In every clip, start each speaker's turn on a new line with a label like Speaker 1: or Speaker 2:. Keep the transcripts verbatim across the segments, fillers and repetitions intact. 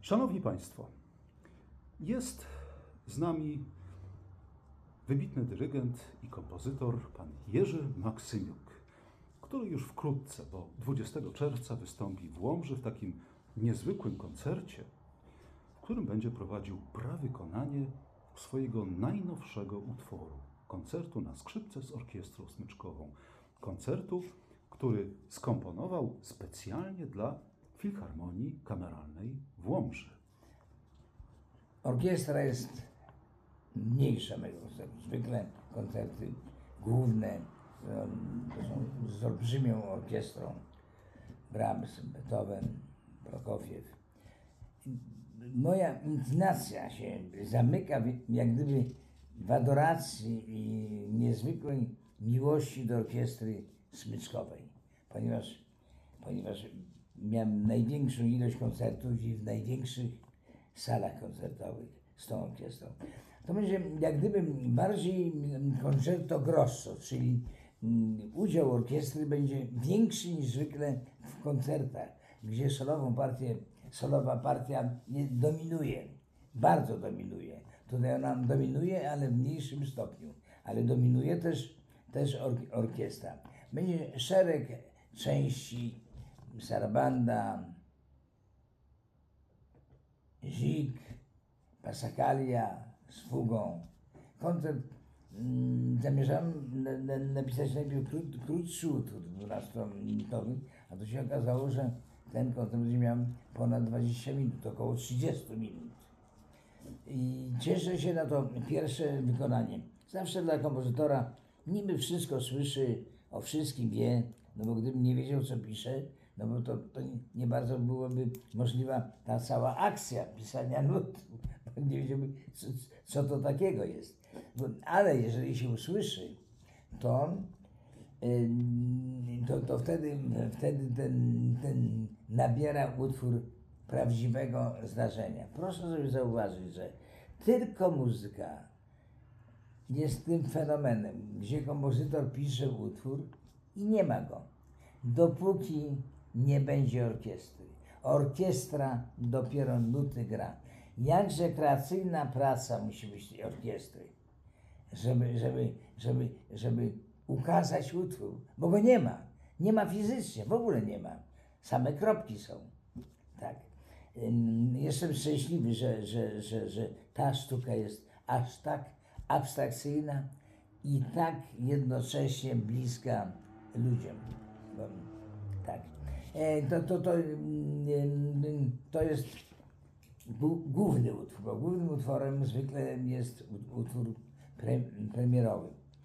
Speaker 1: Szanowni Państwo, jest z nami wybitny dyrygent i kompozytor pan Jerzy Maksymiuk, który już wkrótce, bo dwudziestego czerwca wystąpi w Łomży w takim niezwykłym koncercie, w którym będzie prowadził prawykonanie swojego najnowszego utworu, koncertu na skrzypce z orkiestrą smyczkową. Koncertu, który skomponował specjalnie dla Filharmonii Kameralnej w Łomży.
Speaker 2: Orkiestra jest mniejsza mego koncertu. Zwykle koncerty główne to są z olbrzymią orkiestrą. Brahms, Beethoven, Prokofiew. Moja inklinacja się zamyka jak gdyby w adoracji i niezwykłej miłości do orkiestry smyczkowej, ponieważ, ponieważ miałem największą ilość koncertów i w największych salach koncertowych z tą orkiestrą. To będzie jak gdyby bardziej concerto grosso, czyli udział orkiestry będzie większy niż zwykle w koncertach, gdzie solową partię, solowa partia dominuje, bardzo dominuje. Tutaj ona dominuje, ale w mniejszym stopniu, ale dominuje też, też or, orkiestra. Będzie szereg części, sarabanda, żig, passacaglia z fugą. Koncert mm, zamierzałem na, na, napisać najpierw krót, krótszy utwór dwunastominutowy, a to się okazało, że ten koncert będzie miał ponad dwadzieścia minut, około trzydzieści minut. I cieszę się na to pierwsze wykonanie. Zawsze dla kompozytora niby wszystko słyszy, o wszystkim wie, no bo gdybym nie wiedział, co pisze, no bo to, to nie bardzo byłoby możliwa ta cała akcja pisania nut, bo nie wiedziałby, co, co to takiego jest. Ale jeżeli się usłyszy, to, to, to wtedy, wtedy ten, ten nabiera utwór prawdziwego zdarzenia. Proszę sobie zauważyć, że tylko muzyka jest tym fenomenem, gdzie kompozytor pisze utwór i nie ma go, dopóki nie będzie orkiestry. Orkiestra dopiero nuty gra. Jakże kreacyjna praca musi być tej orkiestry, żeby, żeby, żeby, żeby ukazać utwór, bo go nie ma. Nie ma fizycznie, w ogóle nie ma. Same kropki są. Tak. Jestem szczęśliwy, że, że, że, że ta sztuka jest aż tak abstrakcyjna i tak jednocześnie bliska ludziom. Tak. To, to, to, to jest główny utwór, bo głównym utworem zwykle jest utwór pre, premierowy.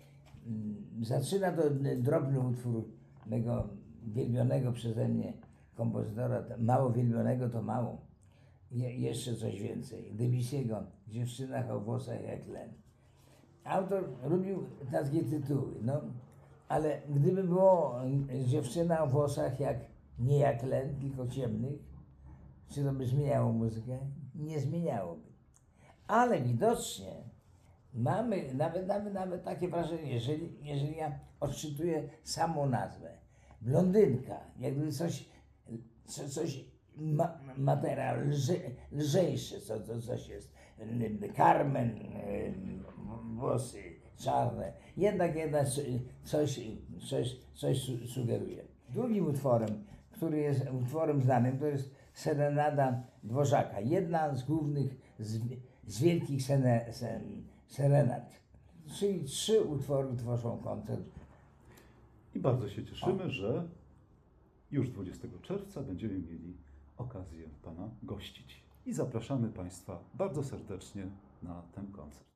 Speaker 2: Zaczyna to drobny utwór mego wielbionego przeze mnie kompozytora, mało wielbionego to mało, Je, jeszcze coś więcej, Debussy'ego, Dziewczynach o włosach jak len. Autor lubił takie tytuły, no, ale gdyby było Dziewczyna o włosach jak, nie jak len, tylko ciemnych, czy to by zmieniało muzykę? Nie zmieniałoby. Ale widocznie mamy nawet, nawet, nawet takie wrażenie, jeżeli, jeżeli ja odczytuję samą nazwę, blondynka, jakby coś, coś ma, materiał lże, lżejszy, co, co, coś jest, Carmen, włosy czarne, jednak, jednak coś, coś, coś sugeruje. Drugim utworem, który jest utworem znanym, to jest Serenada Dworzaka, jedna z głównych, z, z wielkich sene, sen, serenad. Czyli trzy utwory tworzą koncert.
Speaker 1: I bardzo się cieszymy, o. że już dwudziestego czerwca będziemy mieli okazję Pana gościć. I zapraszamy Państwa bardzo serdecznie na ten koncert.